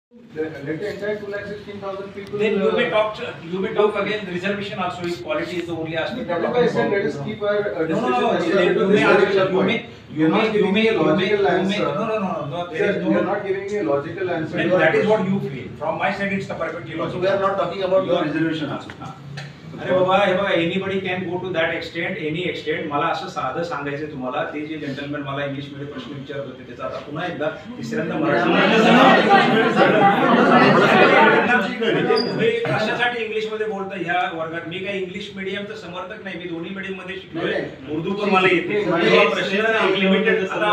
Let the entire 2,16,000 people. Then you may talk again. The reservation also is quality is the only aspect. That is why I said let us keep our discussion. You are not giving me a logical answer. No. You are not giving me a logical answer. Then that is what you feel. From my side, it's the perfectly logical. So we are not talking about your reservation also. अरे बाबा हे बघा anybody can go to that extent any extent. मला असं साधं सांगायचं तुम्हाला, ते जे जेंटलमॅन मला इंग्लिश मध्ये प्रश्न विचारत होते त्याचा आता पुन्हा एकदा तिसऱ्यांदा तुम्ही कशासाठी इंग्लिश मध्ये बोलता ह्या वर्गात? मी काही इंग्लिश मीडियमचं समर्थक नाही, मी दोन्ही मीडियम मध्ये शिकलोय, उर्दू पण मला येते. प्रश्न लिमिटेड. आता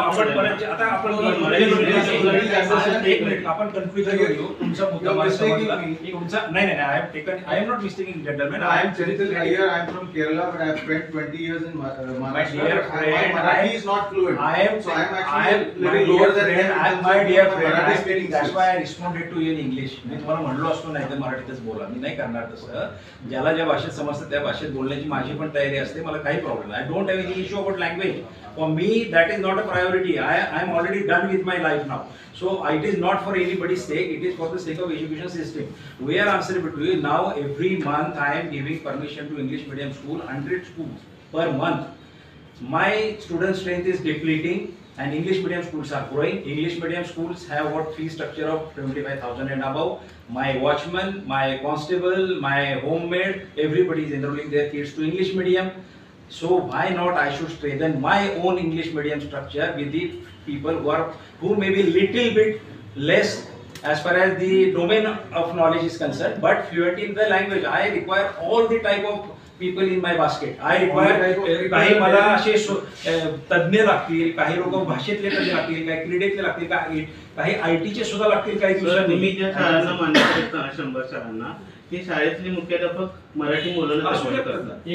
एक मिनिट आपण कन्फ्युजन घेऊ. तुमचा मुद्दा मला समजला. तुमचा नाही I am not mistaking gentleman. I am Charital Iyer. I am from Kerala, but I have spent 20 years in Maharashtra. My dear friend, Marathi is not fluent. I am actually little lower than them. My dear friend, Marathi speaking. that's why I responded to you in English. मी तुम्हाला म्हणलो असतो नाही तर मराठीतच बोला. मी नाही करणार तसं. ज्याला ज्या भाषेत समजतं त्या भाषेत बोलण्याची माझी पण तयारी असते. मला काही प्रॉब्लेम नाही. I don't have any issue about language. For me, that is not a priority. I am already done with my life now. So it is not for anybody's sake. It is for the sake of education system. We are answerable to you. Now every month I am giving permission to English medium school, 100 schools per month. My student strength is depleting and English medium schools are growing. English medium schools have what fee structure of 25,000 and above. My watchman, my constable, my homemaid, everybody is enrolling their kids to English medium. So why not I should strengthen my own English medium structure with the people who may be little bit less as far as the domain of knowledge is concerned, but fluent in the language. I require all the type of people in my basket. I require काही मला असे तज्ञ लागतील, काही लोक भाषेतले तज्ञ लागतील, काही क्रीडेतले लागतील, काही IT चे सुद्धा लागतील काही दिवसांनी. तुम्ही ज्या शाळांना मान्य करता 100 शाळांना ते शाळेतले मुख्याध्यापक मराठी मुलांना शिकवतात.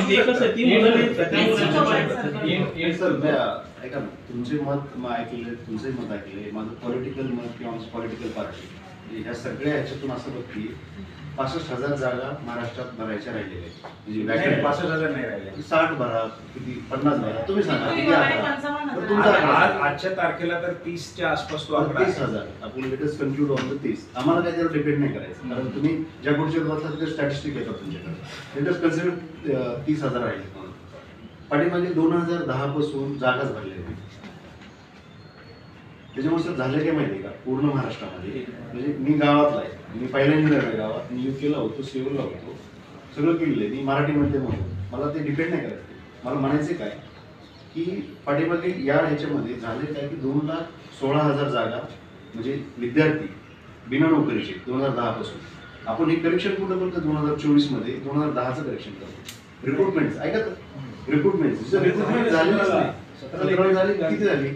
ऐका ना, तुमचे मत ऐकले, तुमचे मत ऐकले, माझं पॉलिटिकल मत किंवा पॉलिटिकल पार्टी ह्या सगळ्या ह्याच्यातून असं बघ की 65,000 जागा महाराष्ट्रात भरायच्या राहिलेल्या आहेत. म्हणजे 65,000 नाही राहिले. 60 भरा, किती 50 भरा, तुम्ही सांगा किती आजच्या तारखेला तर 30च्या आसपास तो आकडा 30,000. आपण लेटेस्ट कन्क्लूड ऑन द 30. आम्हाला काही त्यावर डिपेंड नाही करायचं, कारण तुम्ही ज्या गोष्टी बघतात ते स्टॅटिस्टिक येतात तुमच्याकडे. लेटेस्ट कन्सिडर 30,000 राहिले. पाठीमागे 2010 पासून जागाच भरलेल्या नाही. त्याच्यामुळे सर झालं काय माहिती का, पूर्ण महाराष्ट्रामध्ये म्हणजे मी गावातला आहे, मी पहिल्यांदा गावात, मी UKला होतो, सिव्हिलला होतो, सगळं केलेलं मी मराठीमध्ये म्हणून मला ते डिपेंड नाही करायचं. मला म्हणायचे काय की पाठीमागे या ह्याच्यामध्ये झाले काय की 2,16,000 जागा म्हणजे विद्यार्थी बिना नोकरीचे 2010 पासून. आपण हे करेक्शन कुठं करतो 2024 मध्ये 2010चं करेक्शन करतो. रिक्रुटमेंट ऐका तर, रिक्रुटमेंट झाली झाली किती झाली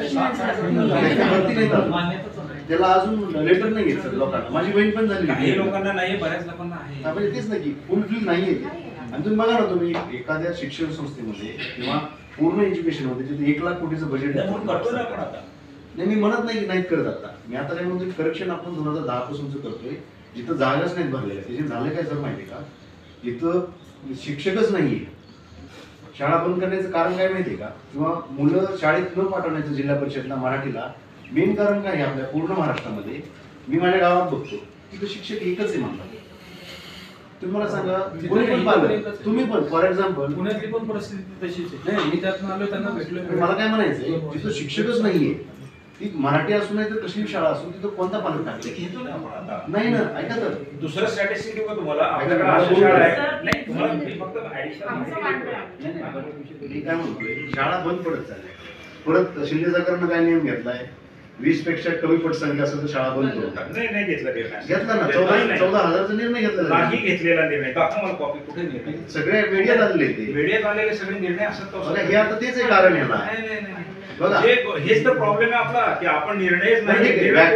त्याला अजून लेटर नाही घेत सर लोकांना. माझी बहीण पण झाली, काही लोकांना नाही, बऱ्याच लोकांना आहे. आपण तेच नाही की फुलफिल नाहीये. आणि तुम्ही बघा ना, तुम्ही एखाद्या शिक्षण संस्थेमध्ये किंवा पूर्ण एज्युकेशन मध्ये जिथे 1 लाख कोटीचं बजेट करतो ना आपण आता. नाही, मी म्हणत नाही की नाहीत करत. आता मी आता काय म्हणतो, करेक्शन आपण 2010 पासूनच करतोय. जिथं जागाच नाहीत भरलेल्या त्याचे झालं काय सर माहिती का, इथं शिक्षकच नाहीये. शाळा बंद करण्याचं कारण काय माहितीये का, किंवा मुलं शाळेत न पाठवण्याचं जिल्हा परिषदला मराठीला मेन कारण काय आहे आपल्या पूर्ण महाराष्ट्रामध्ये. मी माझ्या गावात बघतो तिथं शिक्षक एकच आहे म्हणतात. तुम्ही मला सांगा, कोणी पण पाहिलं, तुम्ही पण फॉर एक्झाम्पल पुण्यातली पण परिस्थिती तशीच आहे. नाही, मी त्यातून आलो, त्यांना भेटलोय. मला काय म्हणायचंय, तिथं शिक्षकच नाहीये. ती मराठी असू नाही तर कसली शाळा असू, तिथं कोणता पालक टाकले नाही ना. ऐका तर, दुसरं स्ट्रॅटेजी देऊ का तुम्हाला? आपल्याकडे अशा शाळा आहे नाही, तुम्हाला फक्त मी काय म्हणतोय, शाळा बंद पडत चालल्या. परत शिंदे सरकारनं काय नियम घेतलाय, 20 पेक्षा कमी पटसंख्या असेल तर शाळा बंद करून टाकली. नाही घेतला घेतला ना, 14,000चा निर्णय घेतला. नाही घेतलेला निर्णय दाखवा मला कॉपी. कुठे निर्णय? सगळ्या मीडियात आलेले ते मीडियात आलेले सगळे निर्णय असतात. हे आता तेच आहे कारण याला. बघा हेच तर प्रॉब्लेम आहे आपला की आपण निर्णयच नाही.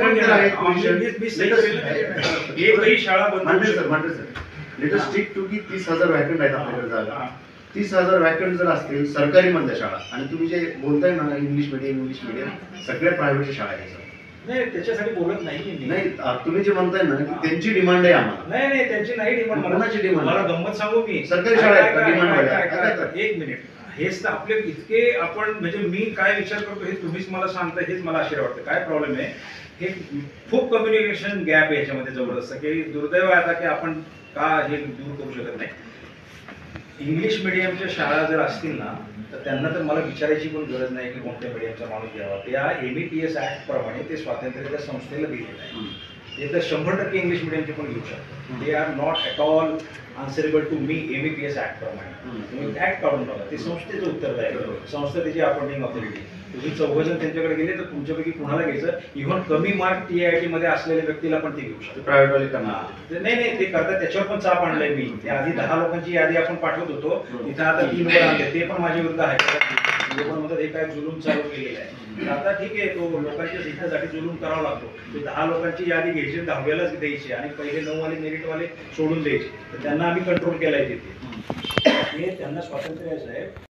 एकही शाळा बंद. Mande sir latest stick to की 30,000 वॅकंट आहेत आपल्याकडे जागा. 30,000 वॅकंट जर असतील सरकारी मधल्या शाळा, आणि तुम्ही जे बोलताय ना इंग्लिश मीडियम सगळ्या प्रायव्हेट शाळा आहेत सर. नाही त्याच्यासाठी बोलत नाही. नाही, तुम्ही जे म्हणताय ना की त्यांची डिमांड आहे आम्हाला. नाही त्यांची नाही डिमांड. कोणाची डिमांड? मला गंमत सांगू मी, सरकारी शाळा डिमांड. एक मिनिट, हेच तर आपले इतके आपण म्हणजे मी काय विचार करतो हे तुम्हीच मला सांगता, हेच मला आश्चर्य वाटतं. काय प्रॉब्लेम आहे हे खूप कम्युनिकेशन गॅप आहे याच्यामध्ये जबरदस्त, की दुर्दैव आहे आता की आपण का हे दूर करू शकत नाही. इंग्लिश मिडियमच्या शाळा जर असतील ना तर त्यांना तर मला विचारायची पण गरज नाही की कोणत्या मिडियमचा माणूस घ्यावा. त्या MEPS ऍक्ट प्रमाणे ते स्वातंत्र्य त्या संस्थेला दिलेलं आहे. ते तर 100% इंग्लिश मिडियमचे पण घेऊ शकतात. They are not at all answerable to me MEPS act प्रमाणे. तुम्ही ऍक्ट काढून बघा, ते संस्थेचं उत्तर आहे, संस्था त्याची अपॉइंटिंग ऑथॉरिटी. तुम्ही 4 जण त्यांच्याकडे गेले तर तुमच्यापैकी कुणाला घ्यायचं, इव्हन कमी मार्क TIT मध्ये असलेल्या व्यक्तीला पण ते घेऊ शकतो. प्रायव्हेट वाले करणार. नाही ते करतात, त्याच्यावर पण चाप आणलाय मी. ते आधी 10 लोकांची यादी आपण पाठवत होतो, तिथं आता 3 वर आणले, ते पण माझ्या विरुद्ध आहे. लोकांमध्ये हे काय जुलूम चालू केलेलं आहे. तर आता ठीक आहे, तो लोकांच्या शिक्षणासाठी जुलूम करावा लागतो. ते 10 लोकांची यादी घ्यायची, 10व्यालाच द्यायची आणि पहिले 9 वाले मेरिटवाले सोडून द्यायचे. तर त्यांना आम्ही कंट्रोल केलाय तिथे. हे त्यांना स्वातंत्र्य आहे साहेब.